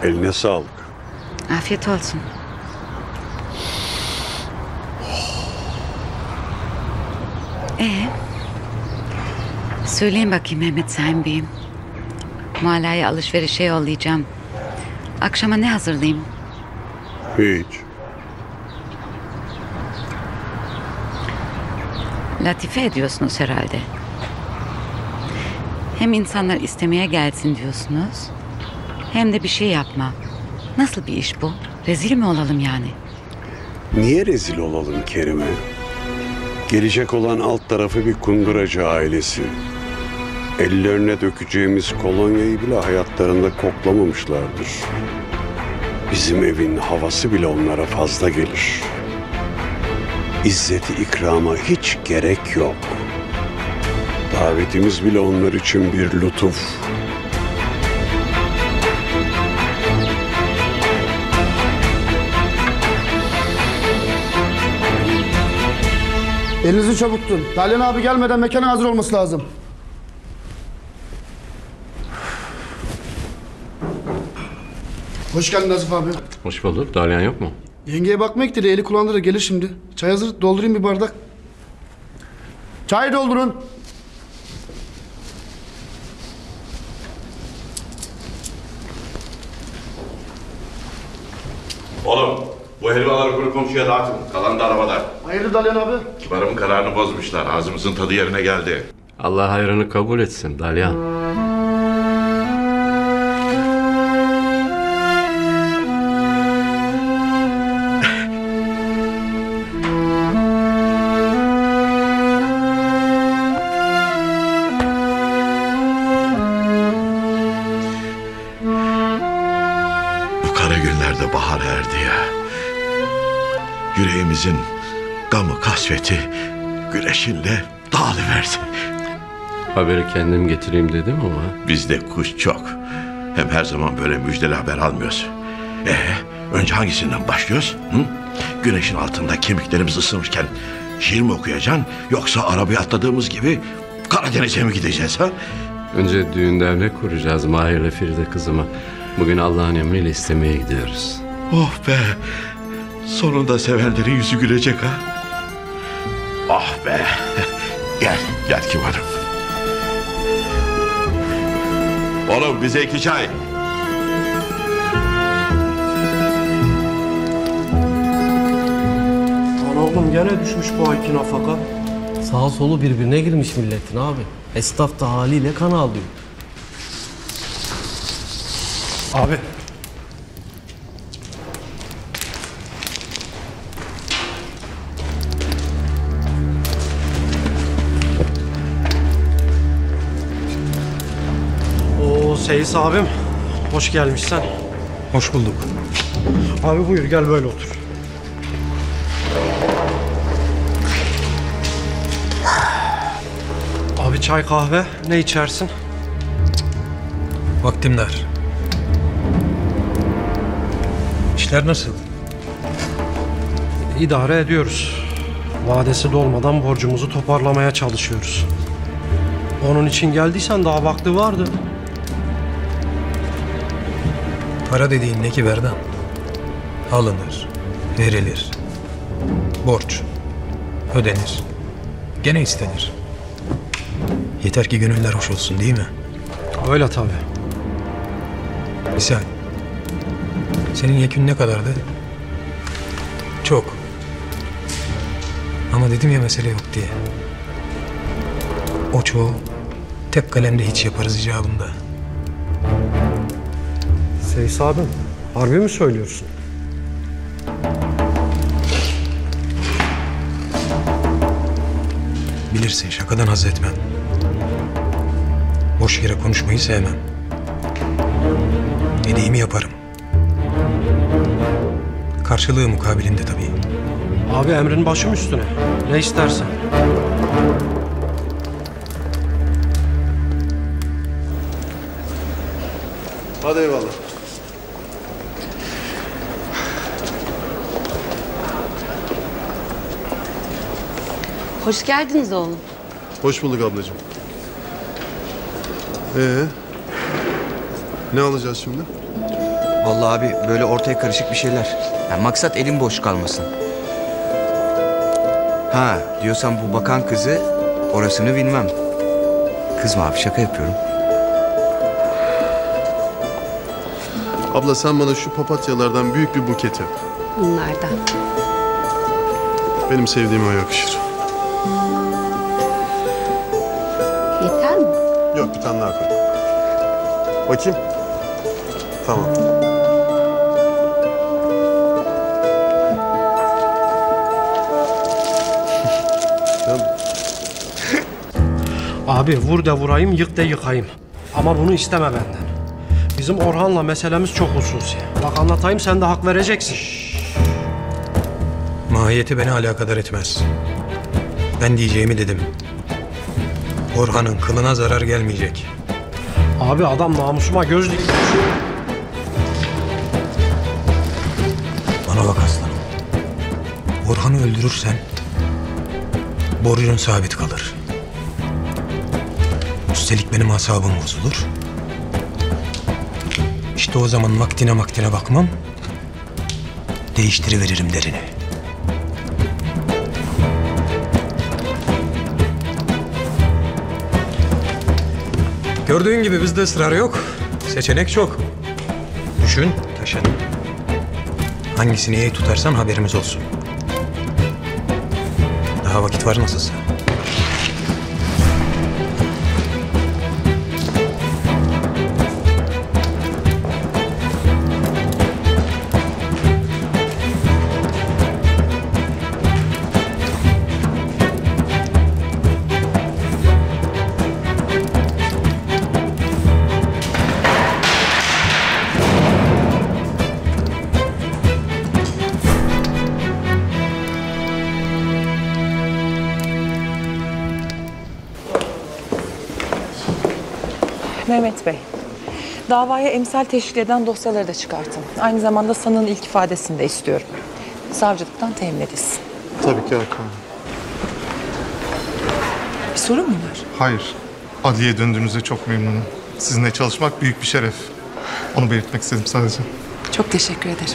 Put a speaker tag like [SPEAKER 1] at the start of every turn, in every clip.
[SPEAKER 1] Eline sağlık.
[SPEAKER 2] Afiyet olsun. Söyleyin bakayım Mehmet Sayın Bey'im. Mualla'yı alışverişe yollayacağım. Akşama ne hazırlayayım?
[SPEAKER 1] Hiç.
[SPEAKER 2] Latife ediyorsunuz herhalde. Hem insanlar istemeye gelsin diyorsunuz, hem de bir şey yapma. Nasıl bir iş bu? Rezil mi olalım yani?
[SPEAKER 1] Niye rezil olalım Kerime? Gelecek olan alt tarafı bir kunduracı ailesi. Ellerine dökeceğimiz kolonyayı bile hayatlarında koklamamışlardır. Bizim evin havası bile onlara fazla gelir. İzzeti ikrama hiç gerek yok. Davetimiz bile onlar için bir lütuf.
[SPEAKER 3] Elinizi çabuk tutun. Dalyan abi gelmeden mekanın hazır olması lazım. Hoş geldin Nazif abi.
[SPEAKER 4] Hoş bulduk. Dalyan yok mu?
[SPEAKER 3] Yengeye bakmaya gitti de eli kulağında da gelir şimdi. Çay hazır, doldurayım bir bardak. Çay doldurun.
[SPEAKER 5] Oğlum bu helvaları kuru komşuya dağıtın. Kalan da arabada.
[SPEAKER 3] Hayırdır Dalyan abi?
[SPEAKER 5] Kibarımın kararını bozmuşlar. Ağzımızın tadı yerine geldi.
[SPEAKER 4] Allah hayrını kabul etsin Dalyan.
[SPEAKER 5] Bu kara günlerde bahar erdi ya. Yüreğimizin gamı kasveti güneşinle dağılıverdi.
[SPEAKER 4] Haberi kendim getireyim dedim ama
[SPEAKER 5] Bizde kuş çok. Hem her zaman böyle müjdeli haber almıyoruz. Önce hangisinden başlıyoruz? Hı? Güneşin altında kemiklerimiz ısınırken şiir mi okuyacaksın? Yoksa arabaya atladığımız gibi Karadeniz'e mi gideceğiz ha?
[SPEAKER 4] önce düğün dernek kuracağız Mahir'le Feride kızıma. Bugün Allah'ın emriyle istemeye gidiyoruz.
[SPEAKER 5] Oh be! Sonunda sevenlerin yüzü gülecek ha? Ah be! Gel kibarım. Oğlum bize 2 çay.
[SPEAKER 6] Lan oğlum gene düşmüş bu ayki nafaka.
[SPEAKER 7] Sağ solu birbirine girmiş milletin abi. Esnaf da haliyle kan ağlıyor.
[SPEAKER 6] Abi. Oo Seyis abim. Hoş gelmişsin.
[SPEAKER 8] Hoş bulduk.
[SPEAKER 6] Abi buyur gel böyle otur. Abi çay kahve ne içersin?
[SPEAKER 8] Vaktim dar. İşler nasıl?
[SPEAKER 6] İdare ediyoruz. Vadesi dolmadan borcumuzu toparlamaya çalışıyoruz. Onun için geldiysen daha vakti vardı.
[SPEAKER 8] Para dediğin ne ki Verdan? Alınır, verilir. Borç, ödenir. Gene istenir. Yeter ki gönüller hoş olsun değil mi?
[SPEAKER 6] Öyle tabii.
[SPEAKER 8] Misal, senin yekün ne kadardı? Çok. Ama dedim ya mesele yok diye. O çoğu tek kalemde hiç yaparız icabında.
[SPEAKER 6] Seyis abim harbi mi söylüyorsun?
[SPEAKER 8] Bilirsin şakadan haz etmem. Boş yere konuşmayı sevmem. Dediğimi yaparım. Karşılığı mukabilinde tabii.
[SPEAKER 6] Abi emrin başım üstüne. Ne istersen.
[SPEAKER 3] Hadi eyvallah.
[SPEAKER 2] Hoş geldiniz oğlum.
[SPEAKER 9] Hoş bulduk ablacığım. Ne alacağız şimdi? Vallahi abi böyle ortaya karışık bir şeyler. Yani maksat elin boş kalmasın. Ha diyorsan bu bakan kızı orasını bilmem. Kızma abi şaka yapıyorum.
[SPEAKER 10] Abla sen bana şu papatyalardan büyük bir buket yap.
[SPEAKER 11] Bunlardan.
[SPEAKER 10] Benim sevdiğime o yakışır.
[SPEAKER 11] Yeter mi?
[SPEAKER 10] Yok bir tane daha koy. Bakayım. Tamam.
[SPEAKER 6] Abi vur da vurayım, yık da yıkayım. Ama bunu isteme benden. Bizim Orhan'la meselemiz çok hususi. Bak anlatayım, sen de hak vereceksin.
[SPEAKER 8] Mahiyeti beni alakadar etmez. Ben diyeceğimi dedim. Orhan'ın kılına zarar gelmeyecek.
[SPEAKER 6] Abi adam namusuma göz dikmiş.
[SPEAKER 8] Bana bak aslanım. Orhan'ı öldürürsen borcun sabit kalır. Üstelik benim asabım bozulur. İşte o zaman vaktine bakmam. Değiştiriveririm derini. Gördüğün gibi bizde ısrar yok. Seçenek çok. Düşün, taşın. Hangisini iyi tutarsan haberimiz olsun. Daha vakit var nasılsa.
[SPEAKER 12] Mehmet Bey, davaya emsal teşkil eden dosyaları da çıkartın. Aynı zamanda sanığın ilk ifadesini de istiyorum. Savcılıktan temin edilsin.
[SPEAKER 10] Tabii ki Hakan.
[SPEAKER 12] Bir sorun mu var?
[SPEAKER 10] Hayır. Adliyeye döndüğünüzde çok memnunum. Sizinle çalışmak büyük bir şeref. Onu belirtmek istedim sadece.
[SPEAKER 12] Çok teşekkür ederim.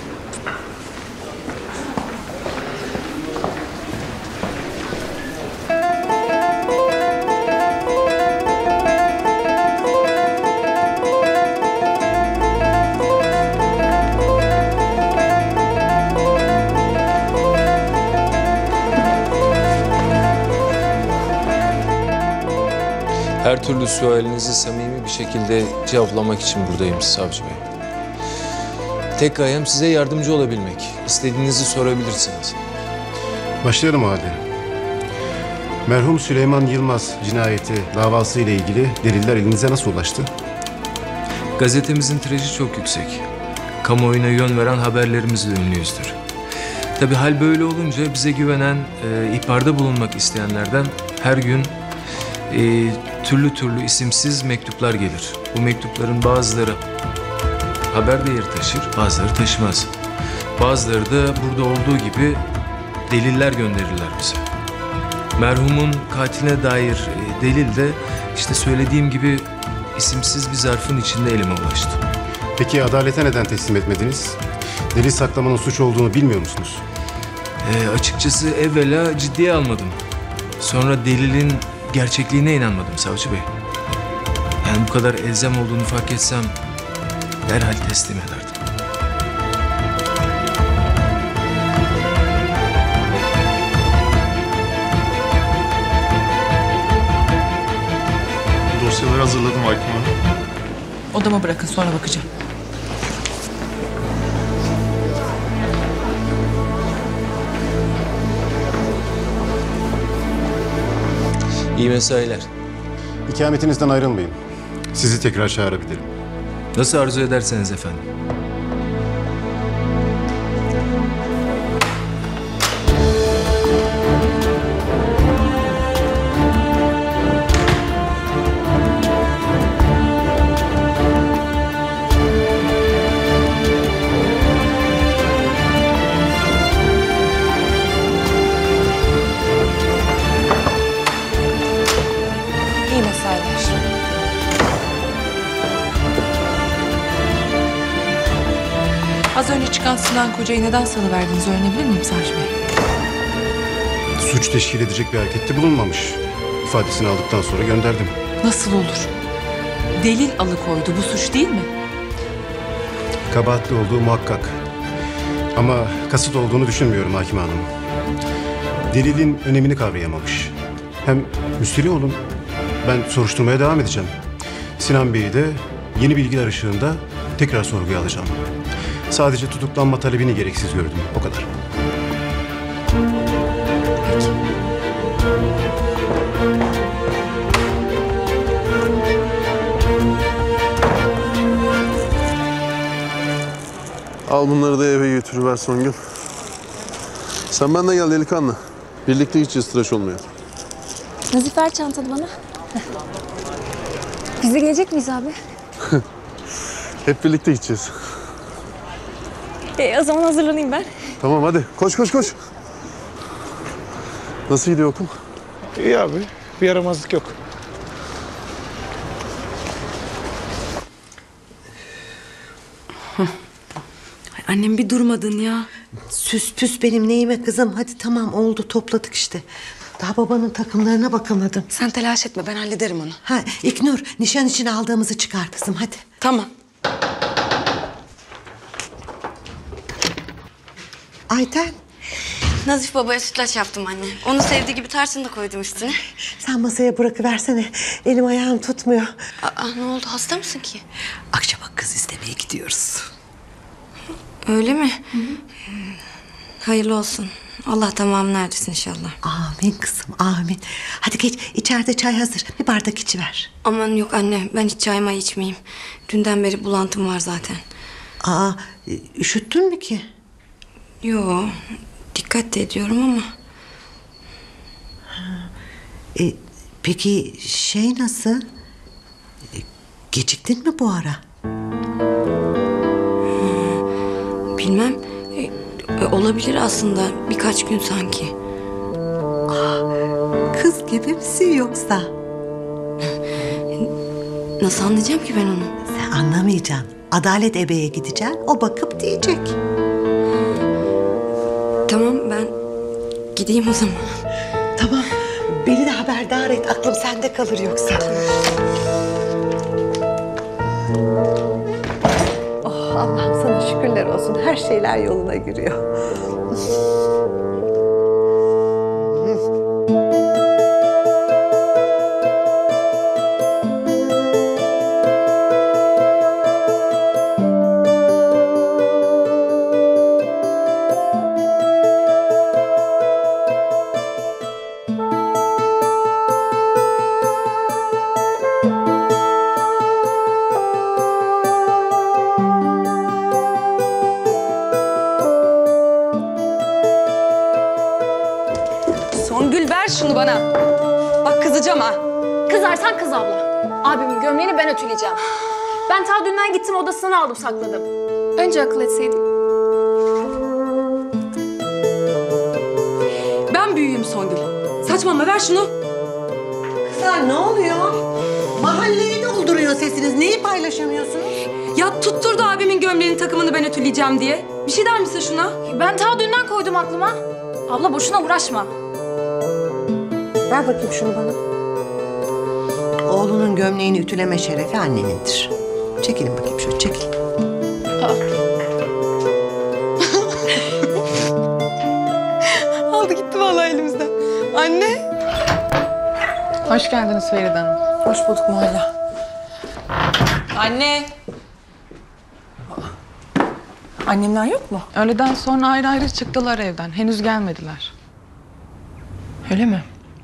[SPEAKER 13] Her türlü sualinizi samimi bir şekilde cevaplamak için buradayım savcı bey. Tek gayem size yardımcı olabilmek. İstediğinizi sorabilirsiniz.
[SPEAKER 14] Başlayalım o halde. Merhum Süleyman Yılmaz cinayeti davası ile ilgili deliller elinize nasıl ulaştı?
[SPEAKER 13] Gazetemizin tirajı çok yüksek. Kamuoyuna yön veren haberlerimizle ünlüyüzdür. Tabii hal böyle olunca bize güvenen, ihbarda bulunmak isteyenlerden her gün türlü türlü isimsiz mektuplar gelir. Bu mektupların bazıları haber değeri taşır, bazıları taşımaz. Bazıları da burada olduğu gibi deliller gönderirler bize. Merhumun katiline dair delil de işte söylediğim gibi isimsiz bir zarfın içinde elime ulaştı.
[SPEAKER 14] Peki adalete neden teslim etmediniz? Delil saklamanın suç olduğunu bilmiyor musunuz?
[SPEAKER 13] Açıkçası evvela ciddiye almadım. Sonra delilin gerçekliğine inanmadım savcı bey. Yani bu kadar elzem olduğunu fark etsem derhal teslim ederdim.
[SPEAKER 10] Dosyaları hazırladım Hakim Hanım.
[SPEAKER 12] Odama bırakın, sonra bakacağım.
[SPEAKER 13] İyi mesailer.
[SPEAKER 14] İkametinizden ayrılmayın. Sizi tekrar çağırabilirim.
[SPEAKER 13] Nasıl arzu ederseniz efendim.
[SPEAKER 12] İyi mesailer. Az önce çıkan Sinan Koca'yı neden salıverdiniz öğrenebilir miyim Savcı Bey?
[SPEAKER 14] Suç teşkil edecek bir harekette bulunmamış. İfadesini aldıktan sonra gönderdim.
[SPEAKER 12] Nasıl olur? Delil alıkoydu. Bu suç değil mi?
[SPEAKER 14] Kabahatli olduğu muhakkak. Ama kasıt olduğunu düşünmüyorum hakim hanım. Delilin önemini kavrayamamış. Hem müsterih olun. Ben soruşturmaya devam edeceğim. Sinan Bey'i de yeni bilgiler ışığında tekrar sorguya alacağım. Sadece tutuklanma talebini gereksiz gördüm. O kadar.
[SPEAKER 15] Al bunları da eve götürüver Songül. Sen benden gel delikanlı. Birlikte gideceğiz, tıraş olmaya.
[SPEAKER 16] Nazif ver çantanı bana. Biz de gelecek miyiz abi?
[SPEAKER 15] Hep birlikte gideceğiz.
[SPEAKER 16] O zaman hazırlanayım ben.
[SPEAKER 15] Tamam hadi koş koş koş. Nasıl gidiyor okul?
[SPEAKER 17] İyi abi. Bir yaramazlık yok.
[SPEAKER 18] Annem bir durmadın ya. Süs püs benim neyime kızım. Hadi tamam oldu, topladık işte. Daha babanın takımlarına bakamadım.
[SPEAKER 2] Sen telaş etme, ben hallederim onu.
[SPEAKER 18] Ha İknur, nişan için aldığımızı çıkar kızım hadi.
[SPEAKER 2] Tamam.
[SPEAKER 18] Ayten.
[SPEAKER 19] Nazif babaya sütlaç yaptım anne. Onu sevdiği gibi tarçın da koydum üstüne.
[SPEAKER 18] Sen masaya bırakıversene. Elim ayağım tutmuyor.
[SPEAKER 19] Aa, ne oldu, hasta mısın ki?
[SPEAKER 18] Akşama kız istemeye gidiyoruz.
[SPEAKER 19] Öyle mi? Hayırlı olsun. Allah tamamını erdirsin inşallah.
[SPEAKER 18] Amin kızım, amin. Hadi geç, içeride çay hazır. Bir bardak içiver.
[SPEAKER 19] Aman yok anne, ben hiç çay may içmeyeyim. Dünden beri bulantım var zaten.
[SPEAKER 18] Aa, üşüttün mü ki?
[SPEAKER 19] Yo, dikkat de ediyorum ama.
[SPEAKER 18] Peki şey nasıl? Geciktin mi bu ara?
[SPEAKER 19] Bilmem. Olabilir aslında, birkaç gün sanki.
[SPEAKER 18] Kız gibi misin yoksa?
[SPEAKER 19] Nasıl anlayacağım ki ben onu?
[SPEAKER 18] Sen anlamayacaksın. Adalet ebeye gideceksin, o bakıp diyecek.
[SPEAKER 19] Tamam, ben gideyim o zaman.
[SPEAKER 18] Tamam, beni de haberdar et. Aklım sende kalır yoksa. Oh Allah'ım sana şükürler olsun. Her şeyler yoluna giriyor.
[SPEAKER 20] Songül ver şunu bana. Bak kızacağım ha.
[SPEAKER 16] Kızarsan kız abla. Abimin gömleğini ben ütüleyeceğim. Ben ta dünden gittim odasından aldım sakladım. Önce akıl etseydin.
[SPEAKER 20] Ben büyüğüm Songül. Saçmalama ver şunu.
[SPEAKER 18] Kızlar ne oluyor? Mahalleyi dolduruyor sesiniz. Neyi paylaşamıyorsunuz?
[SPEAKER 20] Ya tutturdu abimin gömleğinin takımını ben ütüleyeceğim diye. Bir şey der misin şuna?
[SPEAKER 16] Ben ta dünden koydum aklıma. Abla boşuna uğraşma.
[SPEAKER 18] Ver bakayım şunu bana. Oğlunun gömleğini ütüleme şerefi annenindir. Çekilin bakayım şöyle, çekil.
[SPEAKER 12] Aldı gitti vallahi elimizden. Anne. Hoş geldiniz Feride Hanım. Hoş bulduk Muhalla. Anne. Annemler yok mu? Öğleden sonra ayrı ayrı çıktılar evden. Henüz gelmediler. Öyle mi?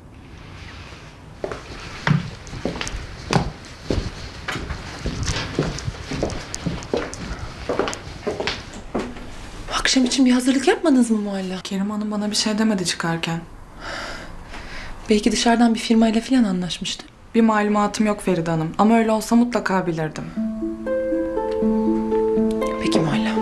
[SPEAKER 12] Akşam için bir hazırlık yapmadınız mı Muhalla? Kerim Hanım bana bir şey demedi çıkarken. Belki dışarıdan bir firmayla falan anlaşmıştı. Bir malumatım yok Feride Hanım. Ama öyle olsa mutlaka bilirdim. Peki Muhalla.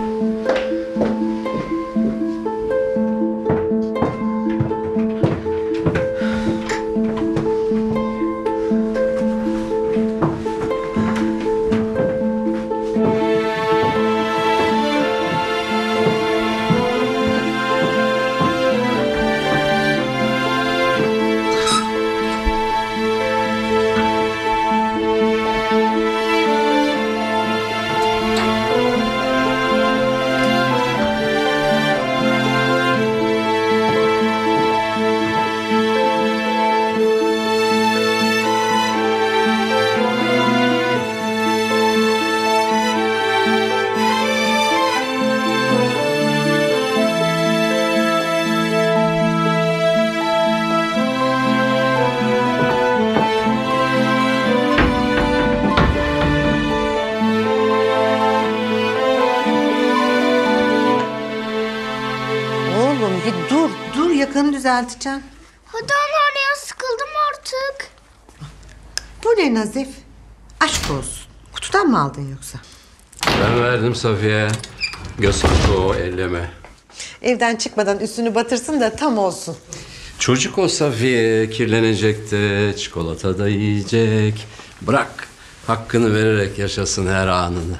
[SPEAKER 18] Dur yakanı düzelteceğim.
[SPEAKER 21] Hadi anneanne ya, sıkıldım artık.
[SPEAKER 18] Bu ne Nazif? Aşk olsun. Kutudan mı aldın yoksa?
[SPEAKER 4] Ben verdim Safiye. Göz hakkı o, elleme.
[SPEAKER 18] Evden çıkmadan üstünü batırsın da tam olsun.
[SPEAKER 4] Çocuk o Safiye, kirlenecek de, çikolata da yiyecek. Bırak, hakkını vererek yaşasın her anını.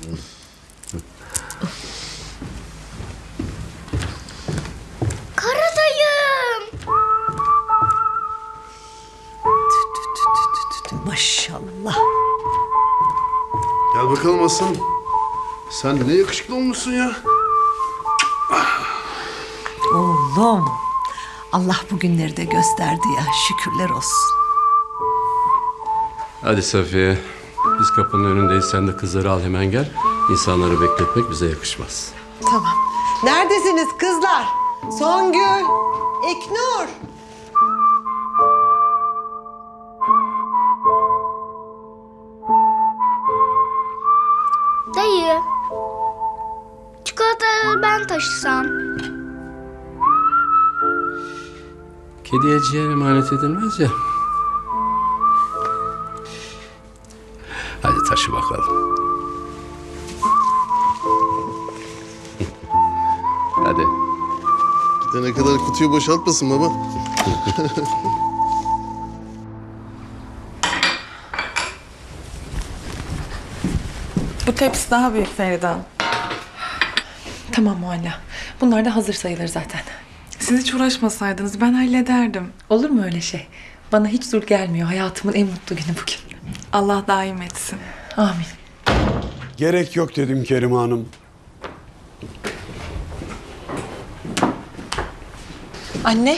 [SPEAKER 21] Karadayım.
[SPEAKER 18] Maşallah.
[SPEAKER 15] Gel bakalım aslanım. Sen de ne yakışıklı olmuşsun ya.
[SPEAKER 18] Oğlum. Allah bugünleri de gösterdi ya. Şükürler olsun.
[SPEAKER 4] Hadi Safiye, biz kapının önündeyiz. Sen de kızları al hemen gel. İnsanları bekletmek bize yakışmaz.
[SPEAKER 18] Tamam. Neredesiniz kızlar? Songül, İknur.
[SPEAKER 21] Dayı. Çikolataları ben taşısam.
[SPEAKER 4] Kediye ciğer emanet edilmez ya. Hadi taşı bakalım. Hadi.
[SPEAKER 15] Gidene kadar kutuyu boşaltmasın baba.
[SPEAKER 12] Bu tepsi daha büyük Feride. Tamam Mualla. Bunlar da hazır sayılır zaten. Siz hiç uğraşmasaydınız ben hallederdim. Olur mu öyle şey? Bana hiç zor gelmiyor. Hayatımın en mutlu günü bugün. Allah daim etsin. Amin.
[SPEAKER 1] Gerek yok dedim Kerime Hanım.
[SPEAKER 12] Anne.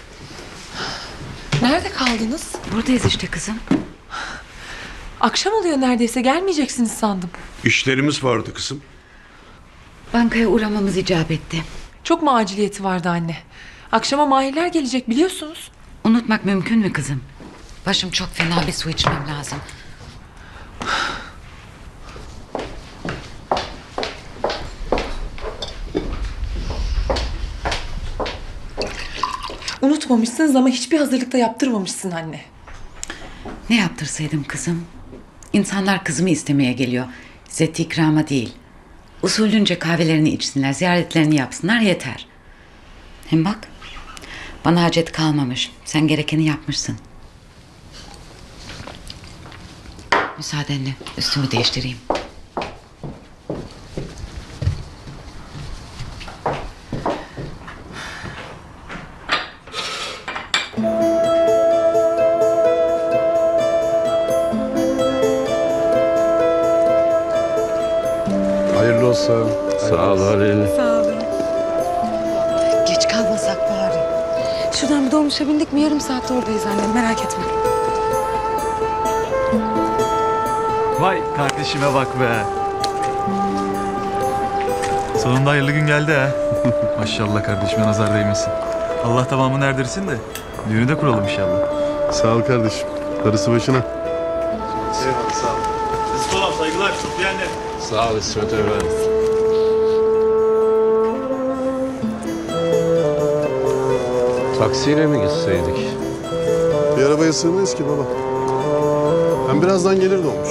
[SPEAKER 12] Nerede kaldınız?
[SPEAKER 2] Buradayız işte kızım.
[SPEAKER 12] Akşam oluyor neredeyse. Gelmeyeceksiniz sandım.
[SPEAKER 1] İşlerimiz vardı kızım.
[SPEAKER 2] Bankaya uğramamız icap etti.
[SPEAKER 12] Çok mu aciliyeti vardı anne? Akşama Mahirler gelecek biliyorsunuz.
[SPEAKER 2] Unutmak mümkün mü kızım? Başım çok fena, bir su içmem lazım.
[SPEAKER 12] Unutmamışsınız ama hiçbir hazırlık da yaptırmamışsın anne.
[SPEAKER 2] Ne yaptırsaydım kızım? İnsanlar kızımı istemeye geliyor. İzzet ikrama değil. Usulünce kahvelerini içsinler, ziyaretlerini yapsınlar, yeter. Hem bak, bana hacet kalmamış. Sen gerekeni yapmışsın. Müsaadenle üstümü değiştireyim.
[SPEAKER 15] Hayırlı olsun.
[SPEAKER 4] Sağ ol Halil.
[SPEAKER 20] Sağ olun.
[SPEAKER 18] Geç kalmasak bari.
[SPEAKER 20] Şuradan bir dolmuşa bindik mi yarım saatte oradayız annem, merak etme.
[SPEAKER 22] Vay kardeşime bak be. Sonunda hayırlı gün geldi ha. Maşallah kardeşime nazar değmesin. Allah tamamını erdirsin de düğünü de kuralım inşallah.
[SPEAKER 15] Sağ ol kardeşim. Darısı başına.
[SPEAKER 22] Eyvallah sağ ol. Siz olalım saygılar. Mutlu anne.
[SPEAKER 4] Sağ ol İsmet Efendi. Taksiyle mi gitseydik?
[SPEAKER 15] Bir arabaya sığmayız ki baba. Ben birazdan gelir dolmuş.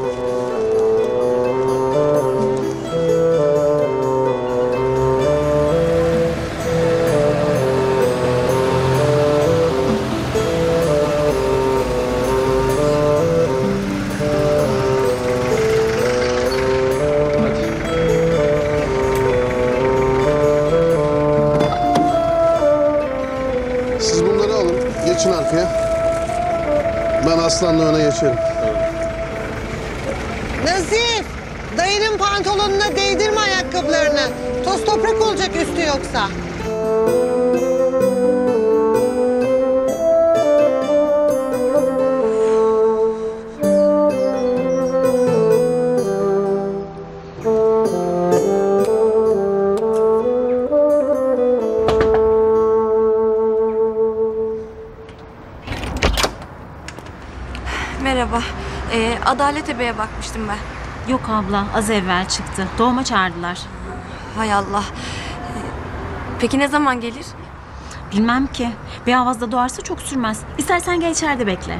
[SPEAKER 15] Siz bunları alın, geçin arkaya. Ben Aslan'la öne geçerim.
[SPEAKER 18] Nazif, dayının pantolonuna değdirme ayakkabılarını. Toz toprak olacak üstü yoksa.
[SPEAKER 19] Merhaba. Adalet Ebe'ye bakmıştım ben.
[SPEAKER 23] Yok abla, az evvel çıktı. Doğuma çağırdılar.
[SPEAKER 19] Hay Allah. Peki ne zaman gelir?
[SPEAKER 5] Bilmem ki. Bir avazda doğarsa çok sürmez. İstersen gel içeride bekle.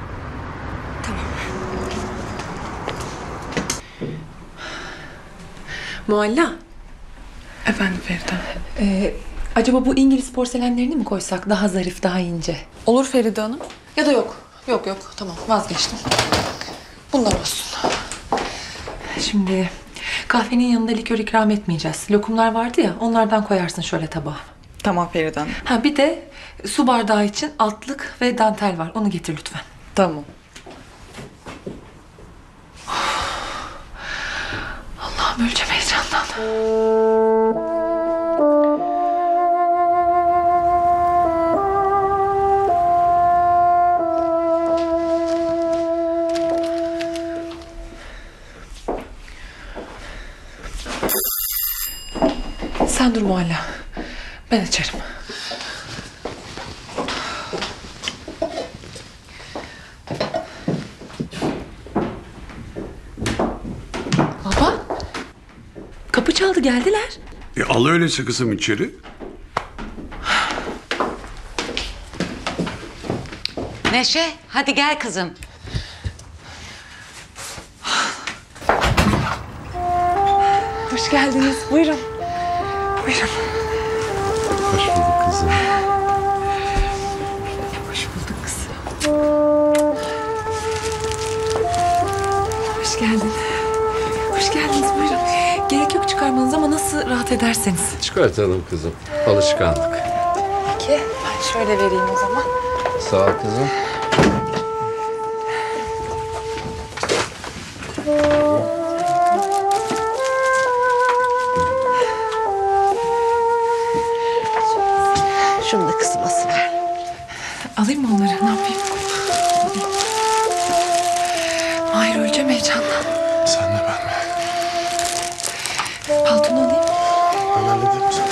[SPEAKER 12] Mualla. Efendim Feride. Acaba bu İngiliz porselenlerini mi koysak? Daha zarif, daha ince. Olur Feride Hanım. Ya da yok. Yok. Tamam vazgeçtim. Bunlar olsun. Şimdi kahvenin yanında likör ikram etmeyeceğiz. Lokumlar vardı ya, onlardan koyarsın şöyle tabağa.
[SPEAKER 7] Tamam Feride Hanım.
[SPEAKER 12] Ha bir de su bardağı için altlık ve dantel var. Onu getir lütfen.
[SPEAKER 7] Tamam.
[SPEAKER 12] Allah'ım öleceğim heyecandan. Sen dur Mualla. Ben açarım. Baba. Kapı çaldı, geldiler.
[SPEAKER 1] Al öyleyse kızım içeri.
[SPEAKER 2] Neşe, hadi gel kızım.
[SPEAKER 12] Hoş geldiniz. Buyurun. Buyurun.
[SPEAKER 4] Hoş bulduk kızım.
[SPEAKER 12] Hoş bulduk kızım. Hoş geldin. Hoş geldiniz. Buyurun. Gerek yok çıkarmanız ama nasıl rahat ederseniz.
[SPEAKER 4] Çıkartalım kızım. Alışkanlık.
[SPEAKER 12] Peki. Ben şöyle vereyim o zaman.
[SPEAKER 4] Sağ ol kızım.
[SPEAKER 18] Şunu da kızıma ver.
[SPEAKER 12] Alayım mı onları? Ne yapayım? Hayır öleceğim heyecandan.
[SPEAKER 15] Sen de ben mi?
[SPEAKER 12] Paltonu alayım.
[SPEAKER 15] Ben hallederim seni.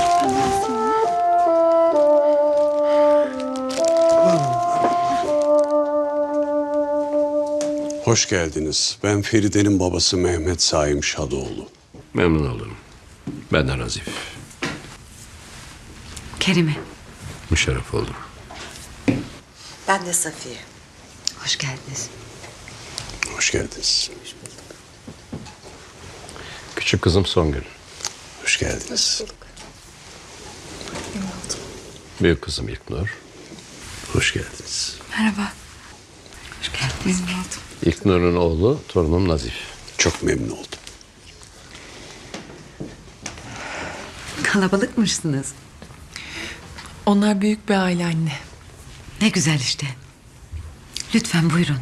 [SPEAKER 1] Hoş geldiniz. Ben Feride'nin babası Mehmet Saim Şadoğlu.
[SPEAKER 4] Memnun olurum. Ben de Nazif.
[SPEAKER 2] Kerime.
[SPEAKER 4] Müşerref oldum.
[SPEAKER 18] Ben de Safiye.
[SPEAKER 2] Hoş geldiniz.
[SPEAKER 1] Hoş geldiniz.
[SPEAKER 4] Küçük kızım Songül.
[SPEAKER 1] Hoş geldiniz.
[SPEAKER 4] Büyük kızım İlknur.
[SPEAKER 1] Hoş geldiniz.
[SPEAKER 2] Merhaba. Hoş geldiniz.
[SPEAKER 4] İlknur'un oğlu torunum Nazif.
[SPEAKER 1] Çok memnun oldum.
[SPEAKER 2] Kalabalıkmışsınız.
[SPEAKER 12] Onlar büyük bir aile anne.
[SPEAKER 2] Ne güzel işte. Lütfen buyurun.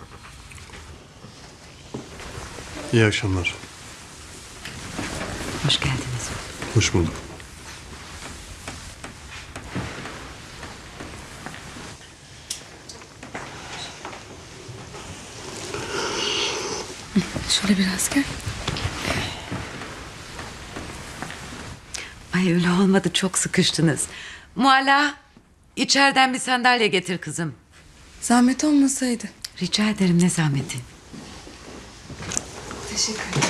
[SPEAKER 15] İyi akşamlar.
[SPEAKER 2] Hoş geldiniz.
[SPEAKER 15] Hoş bulduk.
[SPEAKER 2] Şöyle biraz gel. Ay öyle olmadı, çok sıkıştınız. Mualla, içeriden bir sandalye getir kızım.
[SPEAKER 12] Zahmet olmasaydı.
[SPEAKER 2] Rica ederim, ne zahmeti.
[SPEAKER 12] Teşekkür ederim.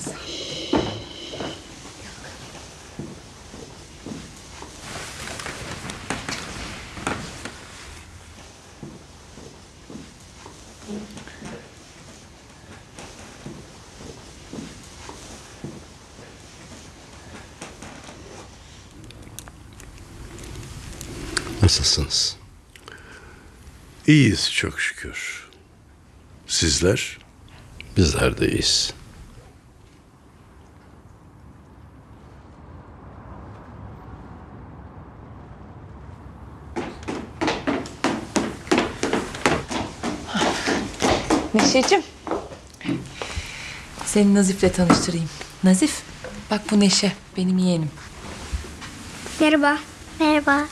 [SPEAKER 4] Nasılsınız?
[SPEAKER 1] İyiyiz çok şükür. Sizler?
[SPEAKER 4] Bizler de iyiyiz.
[SPEAKER 12] Neşeciğim. Seni Nazif'le tanıştırayım. Nazif, bak bu Neşe, benim yeğenim.
[SPEAKER 21] Merhaba. Merhaba.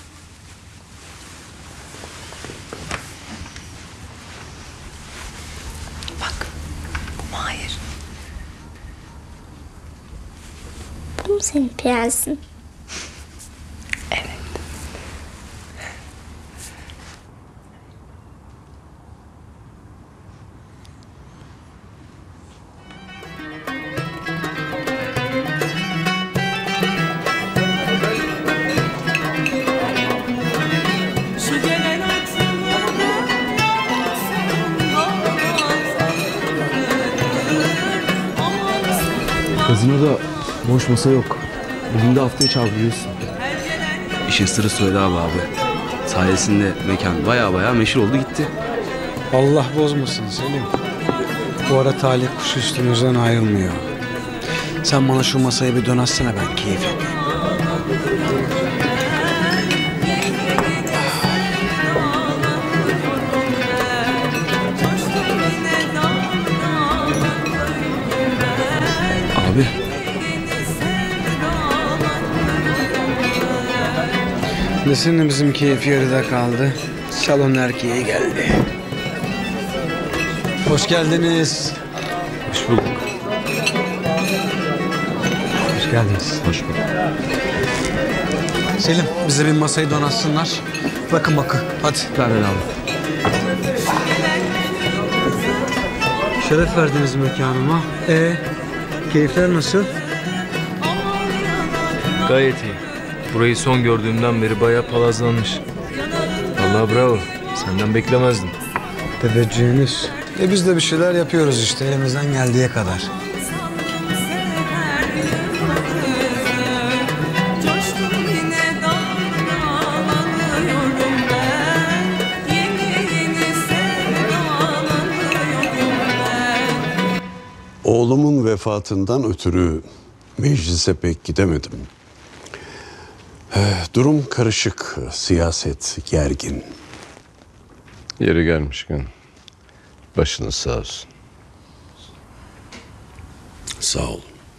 [SPEAKER 12] Bak, bu Mahir.
[SPEAKER 21] Bu mu senin prensin?
[SPEAKER 12] Evet.
[SPEAKER 3] boş masa yok. Bugün de haftaya çağırıyorsun.
[SPEAKER 9] İşin sırrı söyledi abi. Sayesinde mekan baya meşhur oldu gitti.
[SPEAKER 17] Allah bozmasın Selim. Bu ara talih kuşu üstümüzden ayrılmıyor. Sen bana şu masayı bir dönatsana, ben keyif yapayım.
[SPEAKER 9] Abi.
[SPEAKER 17] Desene bizim keyif yarıda kaldı. Salon erkeği geldi. Hoş geldiniz.
[SPEAKER 9] Hoş bulduk.
[SPEAKER 17] Hoş geldiniz.
[SPEAKER 9] Hoş bulduk.
[SPEAKER 17] Selim, bize bir masayı donatsınlar. Bakın. Hadi.
[SPEAKER 9] Ver abi.
[SPEAKER 17] Şeref verdiniz mekanıma. Keyifler nasıl?
[SPEAKER 13] Gayet iyi. Burayı son gördüğümden beri bayağı palazlanmış. Vallahi bravo. Senden beklemezdim.
[SPEAKER 17] Teveccühünüz. Biz de bir şeyler yapıyoruz işte, elimizden geldiği kadar.
[SPEAKER 1] Oğlumun vefatından ötürü meclise pek gidemedim. Durum karışık, siyaset gergin.
[SPEAKER 4] Yeri gelmişken başınız sağ olsun.
[SPEAKER 1] Sağ ol.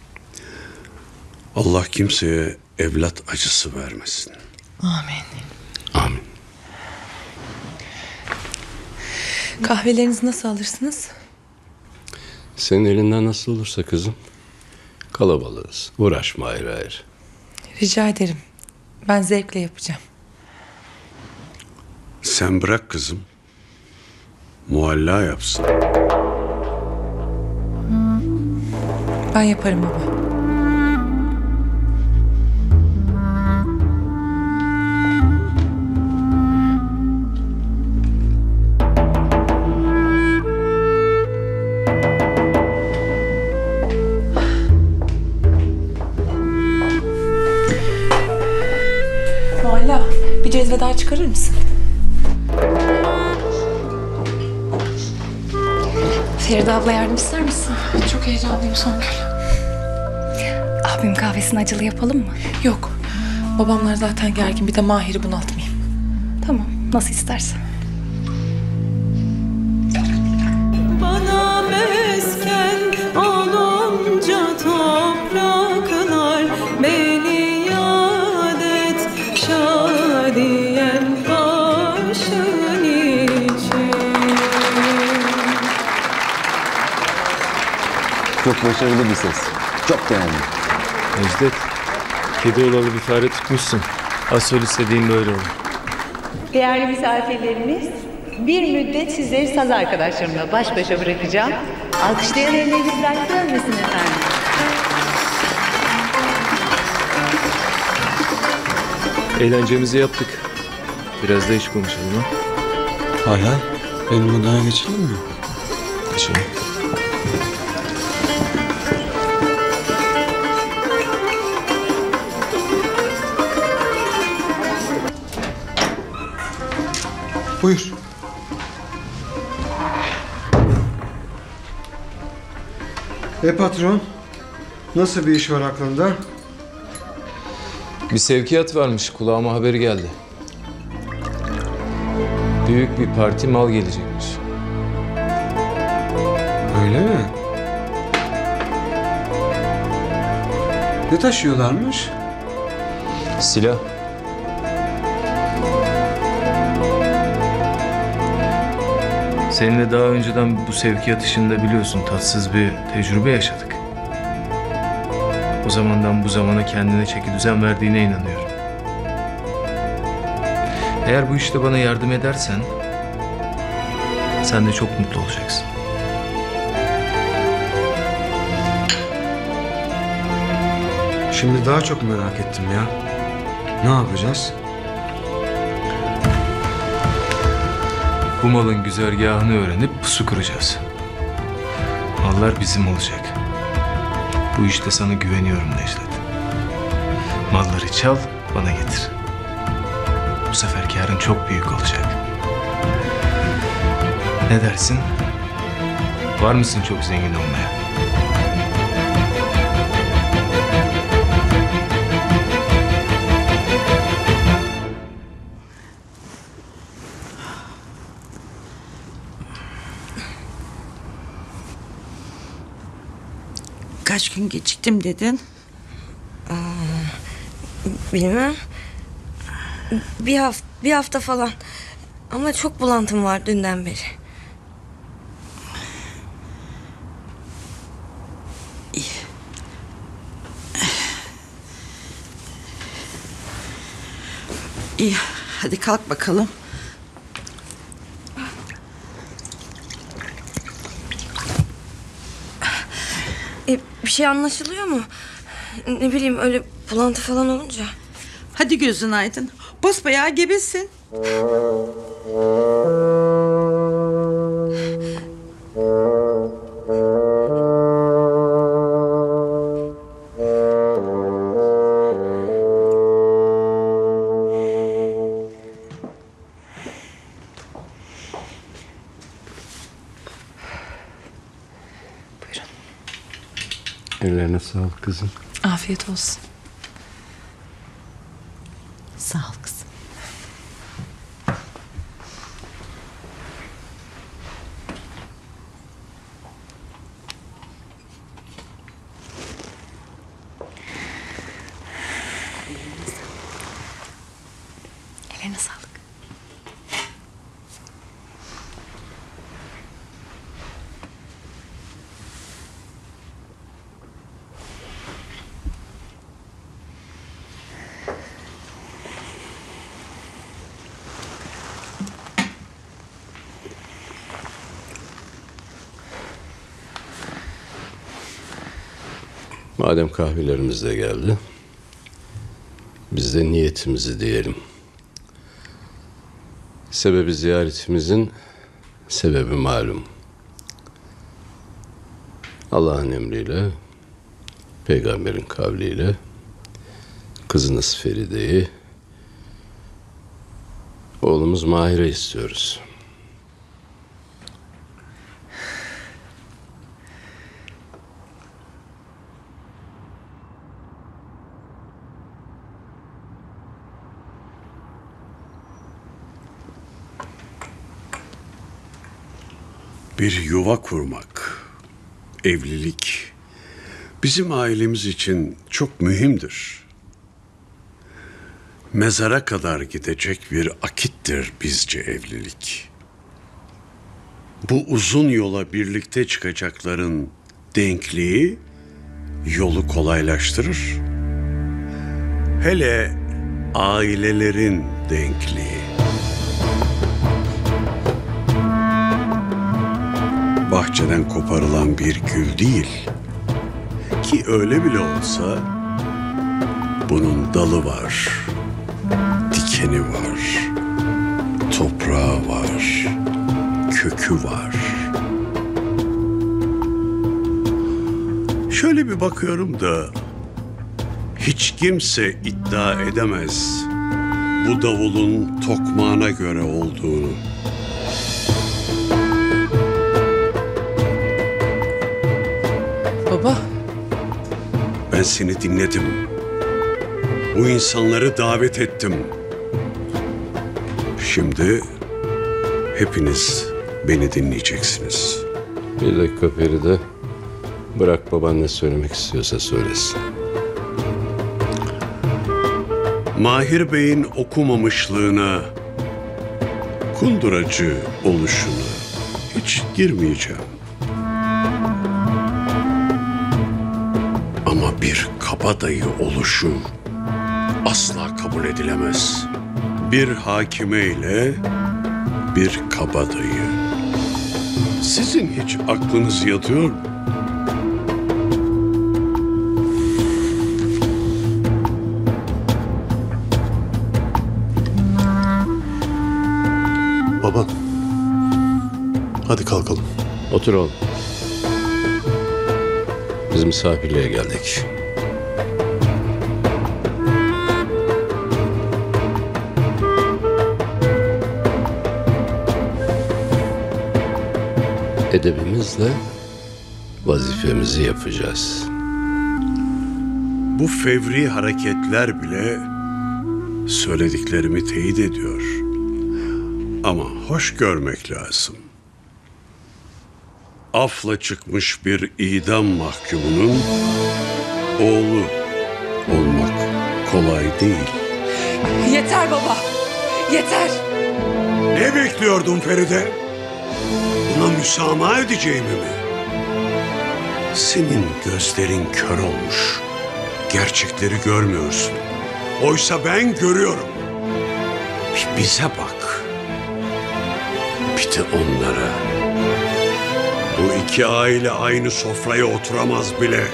[SPEAKER 1] Allah kimseye evlat acısı vermesin.
[SPEAKER 12] Amin.
[SPEAKER 1] Amin.
[SPEAKER 12] Kahvelerinizi nasıl alırsınız?
[SPEAKER 4] Senin elinden nasıl olursa kızım. Kalabalığız. Uğraşma ayrı ayrı.
[SPEAKER 12] Rica ederim. Ben zevkle yapacağım.
[SPEAKER 1] Sen bırak kızım. Mualla yapsın.
[SPEAKER 12] Ben yaparım baba. Mualla, bir cezve daha çıkarır mısın?
[SPEAKER 16] Feride abla yardım ister misin?
[SPEAKER 12] Çok heyecanlıyım Songül.
[SPEAKER 16] Abim kahvesini acılı yapalım mı?
[SPEAKER 12] Yok. Babamlar zaten gergin. Bir de Mahir'i bunaltmayayım.
[SPEAKER 16] Tamam, nasıl istersen.
[SPEAKER 7] Bana mesken olunca topraklar, beni yad et şadiyem başın için.
[SPEAKER 3] Çok başarılı bir ses. Çok beğendim.
[SPEAKER 13] Necdet, kedi olalı bir fare tutmuşsun. Asıl istediğin böyle olur.
[SPEAKER 23] Değerli misafirlerimiz, bir müddet sizleri saz arkadaşlarımla baş başa bırakacağım. Alkışlayan ellerinizden görmesin efendim.
[SPEAKER 13] Eğlencemizi yaptık. Biraz da iş konuşalım ha.
[SPEAKER 17] Hala benim odaya geçelim mi?
[SPEAKER 13] Geçelim.
[SPEAKER 17] Buyur. Patron, nasıl bir iş var aklında?
[SPEAKER 13] Bir sevkiyat varmış. Kulağıma haberi geldi. Büyük bir parti mal gelecekmiş.
[SPEAKER 17] Öyle mi? Ne taşıyorlarmış?
[SPEAKER 13] Silah. Seninle daha önceden bu sevkiyat işinde biliyorsun tatsız bir tecrübe yaşadık. O zamandan bu zamana kendine çeki düzen verdiğine inanıyorum. Eğer bu işte bana yardım edersen sen de çok mutlu olacaksın.
[SPEAKER 17] Şimdi daha çok merak ettim ya. Ne yapacağız?
[SPEAKER 13] Bu malın güzergahını öğrenip pusu kuracağız. Mallar bizim olacak. Bu işte sana güveniyorum Necdet. Malları çal, bana getir. Bu sefer kârın çok büyük olacak. Ne dersin? Var mısın çok zengin olmaya?
[SPEAKER 18] Kaç gün geciktim dedin?
[SPEAKER 19] Bilmem. Bir hafta falan. Ama çok bulantım var dünden beri.
[SPEAKER 18] İyi, hadi kalk bakalım.
[SPEAKER 19] Bir şey anlaşılıyor mu? Ne bileyim öyle bulantı falan olunca.
[SPEAKER 18] Hadi gözün aydın. Basbayağı gebesin.
[SPEAKER 1] Ellerine sağlık kızım.
[SPEAKER 12] Afiyet olsun.
[SPEAKER 18] Sağ ol kızım.
[SPEAKER 12] Ellerine sağlık.
[SPEAKER 4] Madem kahvelerimiz de geldi, biz de niyetimizi diyelim. Sebebi ziyaretimizin sebebi malum. Allah'ın emriyle, peygamberin kavliyle kızınız Feride'yi, oğlumuz Mahir'e istiyoruz.
[SPEAKER 1] Bir yuva kurmak, evlilik bizim ailemiz için çok mühimdir. Mezara kadar gidecek bir akittir bizce evlilik. Bu uzun yola birlikte çıkacakların denkliği yolu kolaylaştırır. Hele ailelerin denkliği. Bahçeden koparılan bir gül değil ki öyle bile olsa bunun dalı var, dikeni var, toprağı var, kökü var. Şöyle bir bakıyorum da hiç kimse iddia edemez bu davulun tokmağına göre olduğunu.
[SPEAKER 12] Baba.
[SPEAKER 1] Ben seni dinledim. Bu insanları davet ettim. Şimdi hepiniz beni dinleyeceksiniz.
[SPEAKER 4] Bir dakika Feride. Bırak baban ne söylemek istiyorsa söylesin.
[SPEAKER 1] Mahir Bey'in okumamışlığına, kunduracı oluşuna hiç girmeyeceğim. Ama bir kabadayı oluşu asla kabul edilemez. Bir hakime ile bir kabadayı. Sizin hiç aklınız yatıyor mu?
[SPEAKER 15] Baba, hadi kalkalım.
[SPEAKER 4] Otur oğlum. Biz misafirliğe geldik. Edebimizle vazifemizi yapacağız.
[SPEAKER 1] Bu fevri hareketler bile söylediklerimi teyit ediyor. Ama hoş görmek lazım. Afla çıkmış bir idam mahkumunun oğlu olmak kolay değil.
[SPEAKER 20] Yeter baba. Yeter.
[SPEAKER 1] Ne bekliyordun Feride? Buna müsamaha edeceğimi mi? Senin gözlerin kör olmuş. Gerçekleri görmüyorsun. Oysa ben görüyorum. Bir bize bak. Bir de onlara. Bu iki aile aynı sofraya oturamaz bile.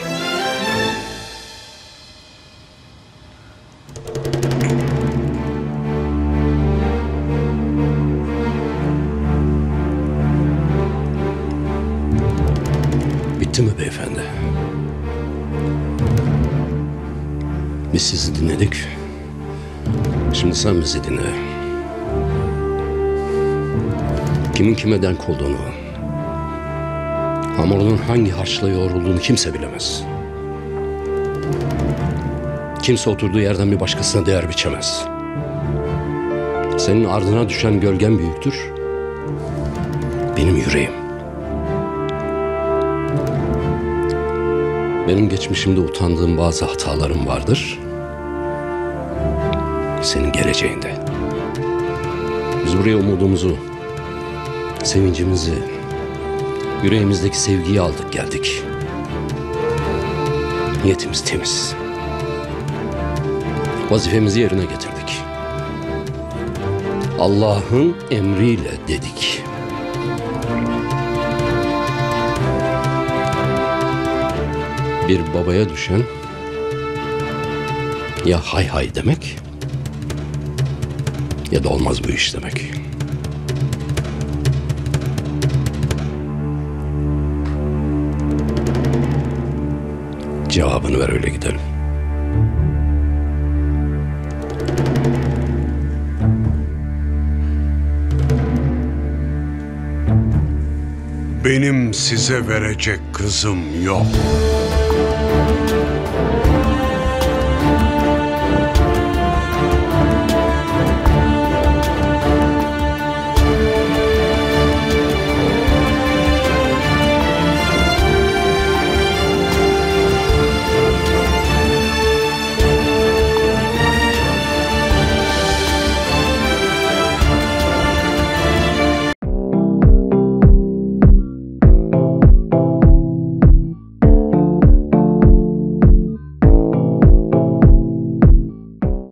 [SPEAKER 4] Bitti mi beyefendi? Biz sizi dinledik. Şimdi sen bizi dinle. Kimin kime denk olduğunu, hamurunun hangi harçla yoğrulduğunu kimse bilemez. Kimse oturduğu yerden bir başkasına değer biçemez. Senin ardına düşen gölgen büyüktür. Benim yüreğim. Benim geçmişimde utandığım bazı hatalarım vardır. Senin geleceğinde. Biz buraya umudumuzu, sevincimizi, yüreğimizdeki sevgiyi aldık geldik. Niyetimiz temiz. Vazifemizi yerine getirdik. Allah'ın emriyle dedik. Bir babaya düşen ya hay hay demek ya da olmaz bu iş demek. Cevabını ver, öyle gidelim.
[SPEAKER 1] Benim size verecek kızım yok.